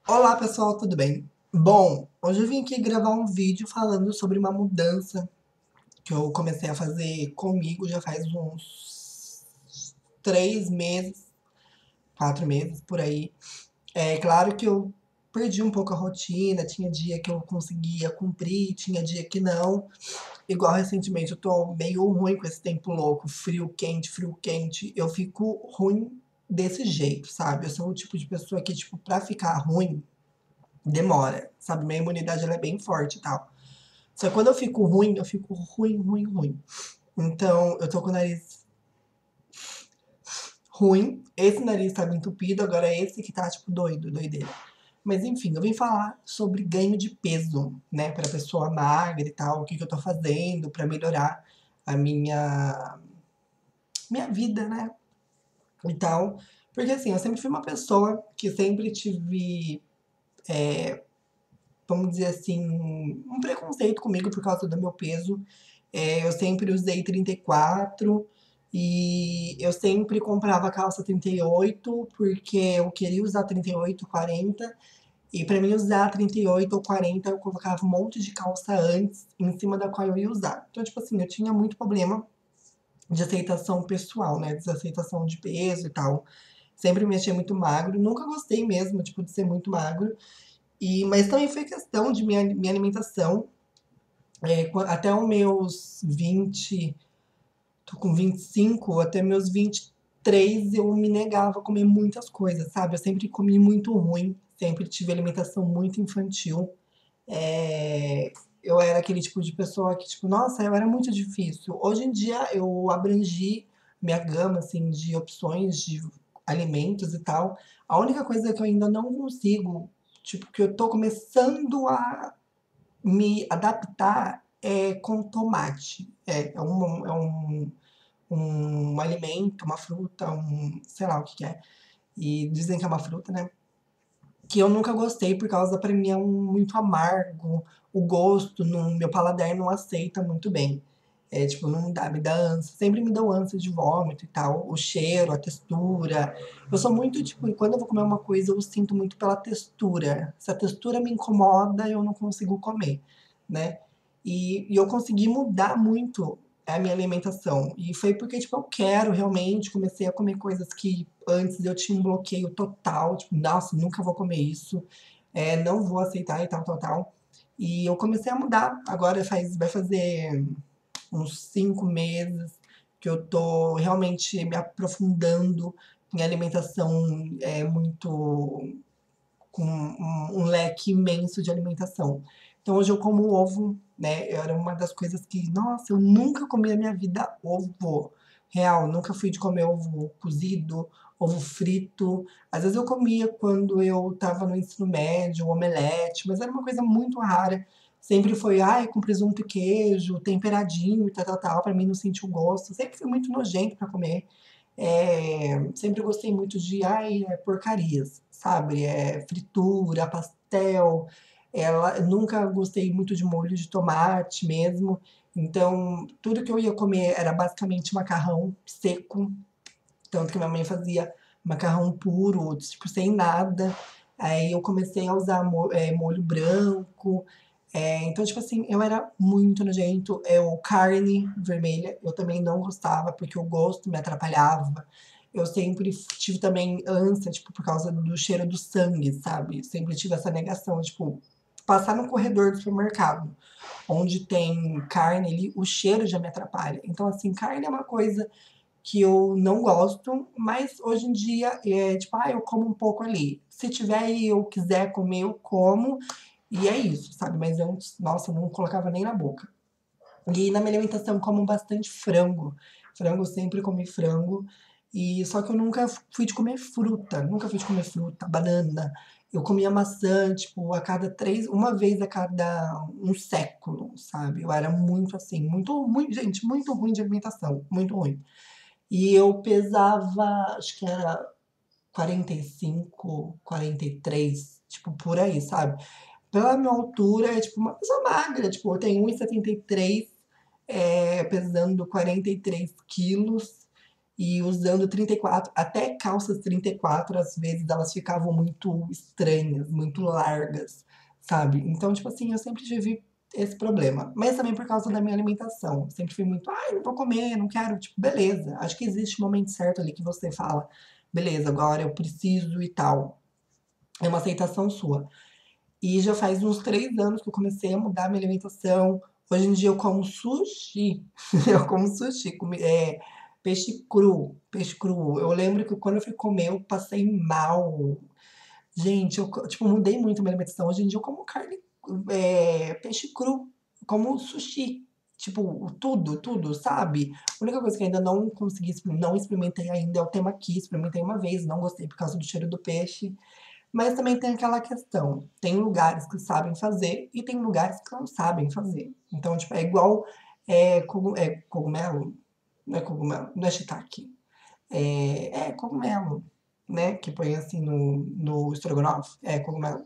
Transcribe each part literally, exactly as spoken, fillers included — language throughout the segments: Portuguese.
Olá pessoal, tudo bem? Bom, hoje eu vim aqui gravar um vídeo falando sobre uma mudança que eu comecei a fazer comigo já faz uns três meses, quatro meses por aí. É claro que eu perdi um pouco a rotina, tinha dia que eu conseguia cumprir, tinha dia que não. Igual recentemente eu tô meio ruim com esse tempo louco, frio, quente, frio, quente. Eu fico ruim desse jeito, sabe? Eu sou o tipo de pessoa que, tipo, pra ficar ruim, demora, sabe? Minha imunidade ela é bem forte e tal. Só que quando eu fico ruim, eu fico ruim, ruim, ruim. Então, eu tô com o nariz ruim. Esse nariz tá entupido, agora é esse que tá, tipo, doido, doideira. Mas enfim, eu vim falar sobre ganho de peso, né? Pra pessoa magra e tal, o que, que eu tô fazendo pra melhorar a minha, minha vida, né? E tal. Porque assim, eu sempre fui uma pessoa que sempre tive, vamos dizer assim, um preconceito comigo por causa do meu peso. É, eu sempre usei trinta e quatro e eu sempre comprava calça trinta e oito porque eu queria usar trinta e oito, quarenta. E pra mim usar trinta e oito ou quarenta, eu colocava um monte de calça antes em cima da qual eu ia usar. Então, tipo assim, eu tinha muito problema de aceitação pessoal, né? Desaceitação de peso e tal. Sempre me achei muito magro. Nunca gostei mesmo, tipo, de ser muito magro. E, mas também foi questão de minha, minha alimentação. É, até os meus vinte, tô com vinte e cinco, até meus vinte e três eu me negava a comer muitas coisas, sabe? Eu sempre comi muito ruim, sempre tive alimentação muito infantil. É, eu era aquele tipo de pessoa que, tipo, nossa, eu era muito difícil. Hoje em dia eu abrangi minha gama, assim, de opções de alimentos e tal. A única coisa que eu ainda não consigo, tipo, que eu tô começando a me adaptar é com tomate. É, é, um, é um, um alimento, uma fruta, um, sei lá o que que é. E dizem que é uma fruta, né? Que eu nunca gostei por causa, pra mim, é um, muito amargo. O gosto, no meu paladar não aceita muito bem. É, tipo, não dá, me dá ânsia. Sempre me deu ânsia de vômito e tal. O cheiro, a textura. Eu sou muito, tipo, quando eu vou comer uma coisa, eu sinto muito pela textura. Se a textura me incomoda, eu não consigo comer, né? E, e eu consegui mudar muito a minha alimentação. E foi porque, tipo, eu quero realmente. Comecei a comer coisas que antes eu tinha um bloqueio total. Tipo, nossa, nunca vou comer isso. É, não vou aceitar e tal, tal, tal. E eu comecei a mudar. Agora faz, vai fazer uns cinco meses que eu tô realmente me aprofundando em alimentação, é, muito com um, um leque imenso de alimentação. Então hoje eu como ovo, né? Era uma das coisas que, nossa, eu nunca comi na minha vida ovo. Real, nunca fui de comer ovo cozido, ovo frito. Às vezes eu comia quando eu tava no ensino médio, omelete, mas era uma coisa muito rara. Sempre foi, ai, com presunto e queijo, temperadinho e tal, tal, tal, pra mim não sentir o gosto. Sempre fui muito nojento pra comer. É, sempre gostei muito de, ai, é, porcarias, sabe? É, fritura, pastel. Ela, nunca gostei muito de molho de tomate mesmo. Então, tudo que eu ia comer era basicamente macarrão seco. Tanto que minha mãe fazia macarrão puro, tipo, sem nada. Aí eu comecei a usar mo- é, molho branco. É, então, tipo assim, eu era muito nojento. Eu, carne vermelha, eu também não gostava, porque o gosto me atrapalhava. Eu sempre tive também ânsia, tipo, por causa do cheiro do sangue, sabe? Sempre tive essa negação, tipo, passar no corredor do supermercado, onde tem carne ali, o cheiro já me atrapalha. Então, assim, carne é uma coisa que eu não gosto, mas hoje em dia é tipo, ah, eu como um pouco ali. Se tiver e eu quiser comer, eu como, e é isso, sabe? Mas antes, nossa, eu não colocava nem na boca. E na minha alimentação eu como bastante frango. Frango, eu sempre comi frango. E só que eu nunca fui de comer fruta, nunca fui de comer fruta, banana. Eu comia maçã, tipo, a cada três, uma vez a cada um século, sabe? Eu era muito assim, muito, muito, gente, muito ruim de alimentação, muito ruim. E eu pesava, acho que era quarenta e cinco, quarenta e três, tipo, por aí, sabe? Pela minha altura, é tipo uma pessoa magra, tipo, eu tenho um e setenta e três, é, pesando quarenta e três quilos. e usando trinta e quatro, até calças trinta e quatro, às vezes elas ficavam muito estranhas, muito largas, sabe? Então, tipo assim, eu sempre tive esse problema. Mas também por causa da minha alimentação. Eu sempre fui muito, ai, não vou comer, não quero. Tipo, beleza. Acho que existe um momento certo ali que você fala, beleza, agora eu preciso e tal. É uma aceitação sua. E já faz uns três anos que eu comecei a mudar minha alimentação. Hoje em dia eu como sushi. Eu como sushi, comi- é, peixe cru, peixe cru. Eu lembro que quando eu fui comer, eu passei mal. Gente, eu, co- tipo, mudei muito minha alimentação. Hoje em dia eu como carne, é, peixe cru, como sushi. Tipo, tudo, tudo, sabe? A única coisa que eu ainda não consegui, exper- não experimentei ainda é o temaki. Experimentei uma vez, não gostei por causa do cheiro do peixe. Mas também tem aquela questão, tem lugares que sabem fazer e tem lugares que não sabem fazer. Então, tipo, é igual é, cogu- é cogumelo, não é cogumelo, não é shiitake. É, é cogumelo, né? Que põe assim no, no estrogonofe, é cogumelo.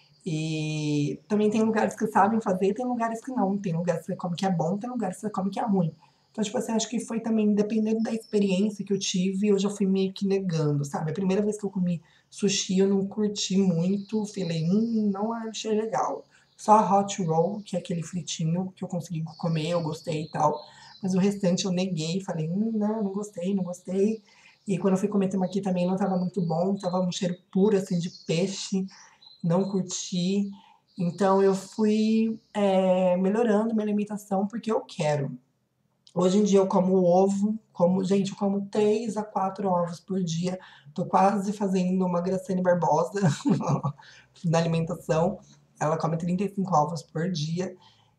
E também tem lugares que sabem fazer e tem lugares que não. Tem lugares que você come que é bom, tem lugares que você come que é ruim. Então, tipo assim, acho que foi também, dependendo da experiência que eu tive, eu já fui meio que negando, sabe? A primeira vez que eu comi sushi, eu não curti muito, falei, hum, não achei legal. Só a hot roll, que é aquele fritinho que eu consegui comer, eu gostei e tal. Mas o restante eu neguei, falei, hum, não, não gostei, não gostei. E quando eu fui comer temaki também não tava muito bom, tava um cheiro puro, assim, de peixe, não curti. Então eu fui é, melhorando minha alimentação porque eu quero. Hoje em dia eu como ovo, como, gente, eu como três a quatro ovos por dia. Tô quase fazendo uma Graciane Barbosa na alimentação. Ela come trinta e cinco ovos por dia.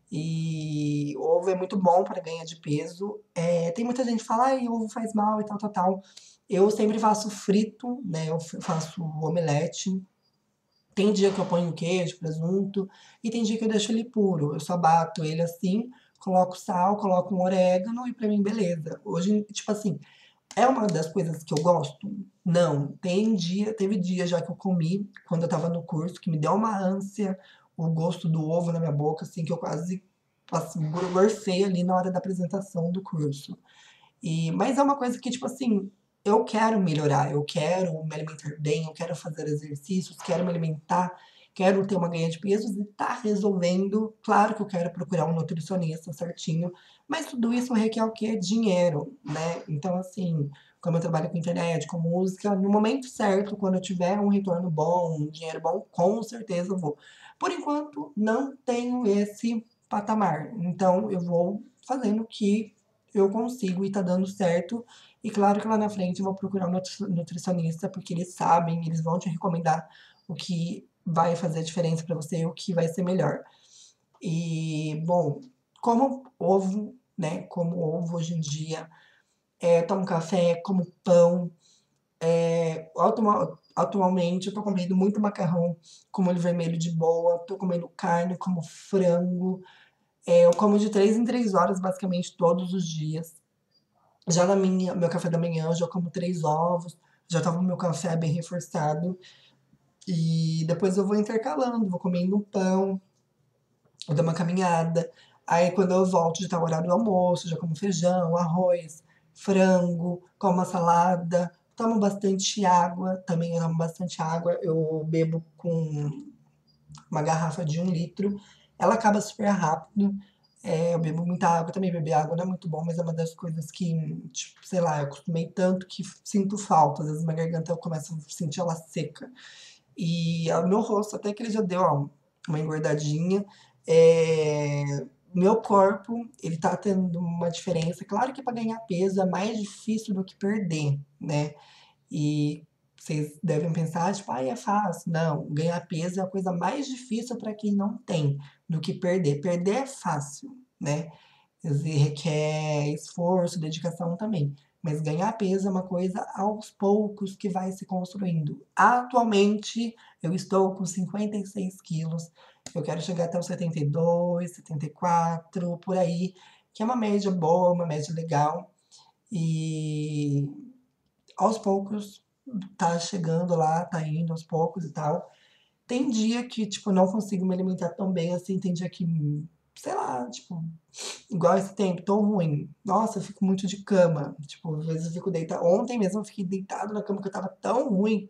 E o ovo é muito bom para ganhar de peso. É, tem muita gente que fala, ai, ovo faz mal e tal, tal, tal. Eu sempre faço frito, né? Eu faço omelete. Tem dia que eu ponho queijo, presunto, e tem dia que eu deixo ele puro. Eu só bato ele assim, coloco sal, coloco um orégano e pra mim beleza. Hoje, tipo assim, é uma das coisas que eu gosto? Não. Tem dia, teve dia já que eu comi quando eu tava no curso que me deu uma ânsia, o gosto do ovo na minha boca, assim, que eu quase assim, gorfei ali na hora da apresentação do curso. E, mas é uma coisa que, tipo assim, eu quero melhorar, eu quero me alimentar bem, eu quero fazer exercícios, quero me alimentar, quero ter uma ganha de pesos e tá resolvendo. Claro que eu quero procurar um nutricionista certinho, mas tudo isso requer o quê? Dinheiro, né? Então, assim, como eu trabalho com internet, com música, no momento certo, quando eu tiver um retorno bom, um dinheiro bom, com certeza eu vou. Por enquanto, não tenho esse patamar, então eu vou fazendo o que eu consigo e tá dando certo. E claro que lá na frente eu vou procurar um nutri- nutricionista, porque eles sabem, eles vão te recomendar o que vai fazer a diferença para você, o que vai ser melhor. E, bom, como ovo, né? Como ovo hoje em dia, é, tomo café, como pão. É, automa- atualmente eu tô comendo muito macarrão com molho vermelho de boa, tô comendo carne como frango. É, eu como de três em três horas, basicamente, todos os dias. Já na minha, meu café da manhã, eu já como três ovos, já tomo meu café bem reforçado. E depois eu vou intercalando, vou comendo um pão, vou dar uma caminhada. Aí quando eu volto, já tá o horário do almoço, já como feijão, arroz, frango, como uma salada. Tomo bastante água, também eu tomo bastante água. Eu bebo com uma garrafa de um litro. Ela acaba super rápido. É, eu bebo muita água também. Beber água não é muito bom, mas é uma das coisas que, tipo, sei lá, eu acostumei tanto que sinto falta. Às vezes minha garganta eu começo a sentir ela seca. E o meu rosto, até que ele já deu ó, uma engordadinha. É, meu corpo, ele tá tendo uma diferença. Claro que para ganhar peso é mais difícil do que perder, né? E vocês devem pensar, tipo, ah, é fácil. Não, ganhar peso é a coisa mais difícil para quem não tem do que perder. Perder é fácil, né? Quer dizer, requer esforço, dedicação também. Mas ganhar peso é uma coisa aos poucos que vai se construindo. Atualmente, eu estou com cinquenta e seis quilos. Eu quero chegar até os setenta e dois, setenta e quatro, por aí, que é uma média boa, uma média legal. E aos poucos tá chegando lá, tá indo aos poucos e tal. Tem dia que, tipo, eu não consigo me alimentar tão bem assim, tem dia que, sei lá, tipo, igual esse tempo, tô ruim. Nossa, eu fico muito de cama. Tipo, às vezes eu fico deitada. Ontem mesmo eu fiquei deitado na cama porque eu tava tão ruim.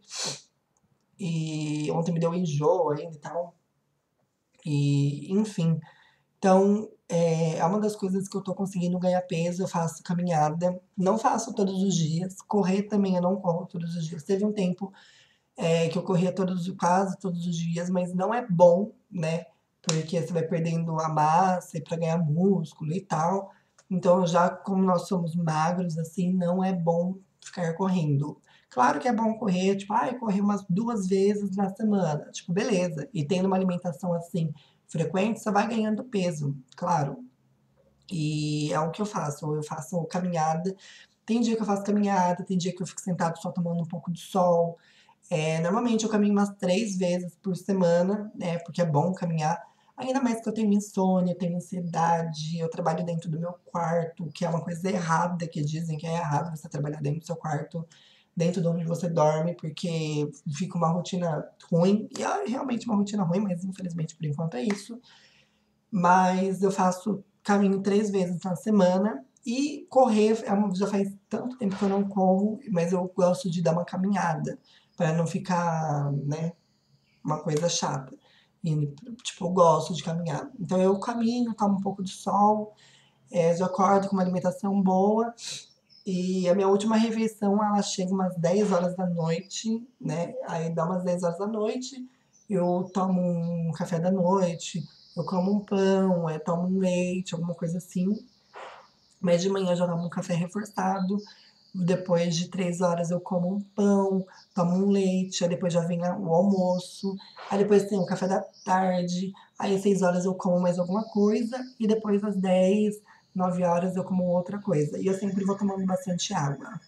E ontem me deu enjoo ainda e tal. E, enfim. Então, é, é uma das coisas que eu tô conseguindo ganhar peso. Eu faço caminhada. Não faço todos os dias. Correr também eu não corro todos os dias. Teve um tempo é, que eu corria todos, quase todos os dias, mas não é bom, né? Porque você vai perdendo a massa e para ganhar músculo e tal. Então, já como nós somos magros, assim, não é bom ficar correndo. Claro que é bom correr, tipo, ai, correr umas duas vezes na semana. Tipo, beleza. E tendo uma alimentação assim frequente, você vai ganhando peso, claro. E é o que eu faço. Eu faço caminhada. Tem dia que eu faço caminhada, tem dia que eu fico sentado só tomando um pouco de sol. É, normalmente eu caminho umas três vezes por semana, né? Porque é bom caminhar. Ainda mais que eu tenho insônia, eu tenho ansiedade, eu trabalho dentro do meu quarto, que é uma coisa errada, que dizem que é errado você trabalhar dentro do seu quarto, dentro de onde você dorme, porque fica uma rotina ruim. E é realmente uma rotina ruim, mas infelizmente por enquanto é isso. Mas eu faço caminho três vezes na semana. E correr, é um- já faz tanto tempo que eu não corro, mas eu gosto de dar uma caminhada, para não ficar, né, uma coisa chata. E, tipo, eu gosto de caminhar. Então eu caminho, tomo um pouco de sol, é, já acordo com uma alimentação boa. E a minha última refeição, ela chega umas dez horas da noite, né? Aí dá umas dez horas da noite, eu tomo um café da noite, eu como um pão, eu tomo um leite, alguma coisa assim. Mas de manhã eu já tomo um café reforçado. Depois de três horas eu como um pão, tomo um leite, aí depois já vem a- o almoço, aí depois tem o café da tarde, aí às seis horas eu como mais alguma coisa, e depois às dez, nove horas eu como outra coisa. E eu sempre vou tomando bastante água.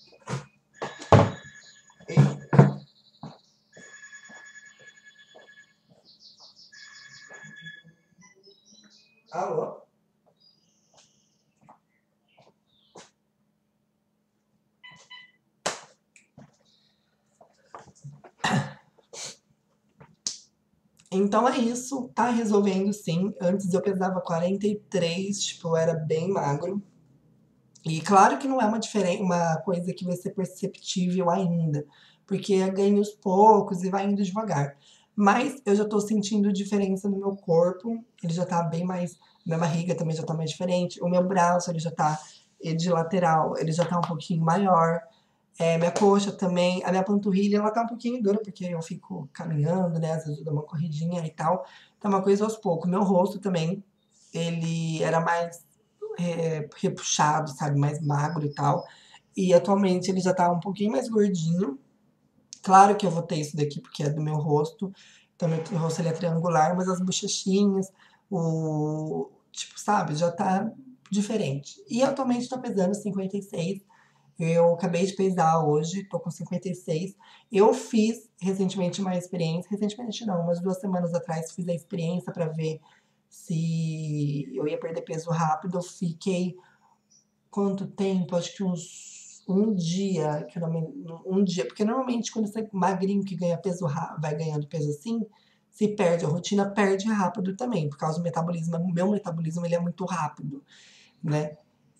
Alô? Então é isso, tá resolvendo sim. Antes eu pesava quarenta e três, tipo, eu era bem magro. E claro que não é uma diferen uma coisa que vai ser perceptível ainda, porque é ganhos poucos e vai indo devagar. Mas eu já tô sentindo diferença no meu corpo, ele já tá bem mais, minha barriga também já tá mais diferente, o meu braço ele já tá, ele de lateral, ele já tá um pouquinho maior, é, minha coxa também, a minha panturrilha ela tá um pouquinho dura, porque eu fico caminhando, né, às vezes eu dou uma corridinha e tal, tá uma coisa aos poucos. Meu rosto também, ele era mais é, repuxado, sabe, mais magro e tal. E atualmente ele já tá um pouquinho mais gordinho. Claro que eu vou ter isso daqui porque é do meu rosto. Então meu rosto ele é triangular, mas as bochechinhas, o tipo, sabe, já tá diferente. E atualmente tô pesando cinquenta e seis. Eu acabei de pesar hoje, tô com cinquenta e seis. Eu fiz recentemente uma experiência, recentemente não, umas duas semanas atrás fiz a experiência para ver se eu ia perder peso rápido. Eu fiquei quanto tempo? Acho que uns um dia, que eu não me, um dia, porque normalmente quando você é magrinho que ganha peso ra- vai ganhando peso assim, se perde, a rotina perde rápido também, por causa do metabolismo. O meu metabolismo ele é muito rápido, né?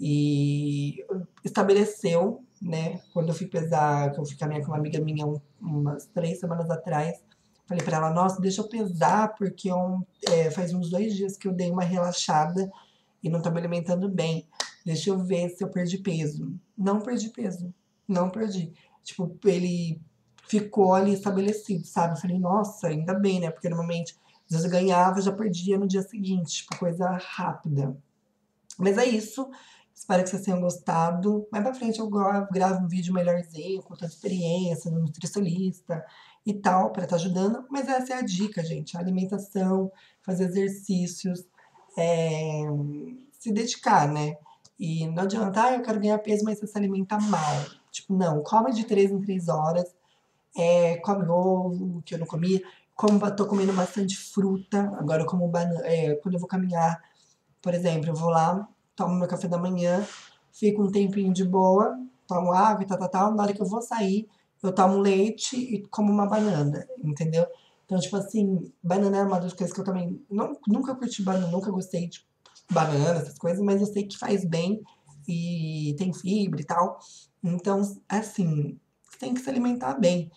E estabeleceu, né? Quando eu fui pesar, que eu fui caminhar com uma amiga minha um- umas três semanas atrás, falei pra ela, nossa, deixa eu pesar, porque eu, é, faz uns dois dias que eu dei uma relaxada e não tô me alimentando bem. Deixa eu ver se eu perdi peso. Não perdi peso. Não perdi. Tipo, ele ficou ali estabelecido, sabe? Eu falei, nossa, ainda bem, né? Porque normalmente, às vezes eu ganhava, já perdia no dia seguinte, tipo, coisa rápida. Mas é isso. Espero que vocês tenham gostado. Mais pra frente eu gra- gravo um vídeo melhorzinho, contando experiência no nutricionista e tal, pra estar ajudando. Mas essa é a dica, gente. A alimentação, fazer exercícios, é, se dedicar, né? E não adianta, ah, eu quero ganhar peso, mas você se alimenta mal. Tipo, não, come de três em três horas, é, come ovo, que eu não comia, como, tô comendo bastante fruta, agora eu como banana, é, quando eu vou caminhar, por exemplo, eu vou lá, tomo meu café da manhã, fico um tempinho de boa, tomo água e tal, tal, tal. Na hora que eu vou sair, eu tomo leite e como uma banana, entendeu? Então, tipo assim, banana é uma das coisas que eu também não, nunca curti banana, nunca gostei de banana, essas coisas, mas eu sei que faz bem e tem fibra e tal. Então, assim, você tem que se alimentar bem.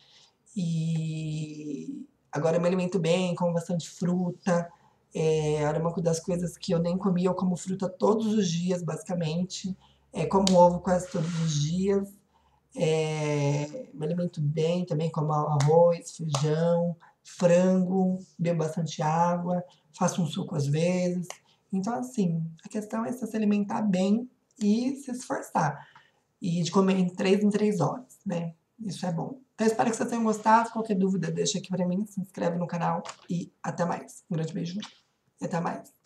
E agora eu me alimento bem, como bastante fruta. É, era uma das coisas que eu nem comia, eu como fruta todos os dias, basicamente. É, como ovo quase todos os dias. É, me alimento bem também, como arroz, feijão, frango, bebo bastante água, faço um suco às vezes. Então, assim, a questão é você se alimentar bem e se esforçar. E de comer em três em três horas, né? Isso é bom. Então, espero que vocês tenham gostado. Qualquer dúvida, deixa aqui pra mim, se inscreve no canal e até mais. Um grande beijo e até mais.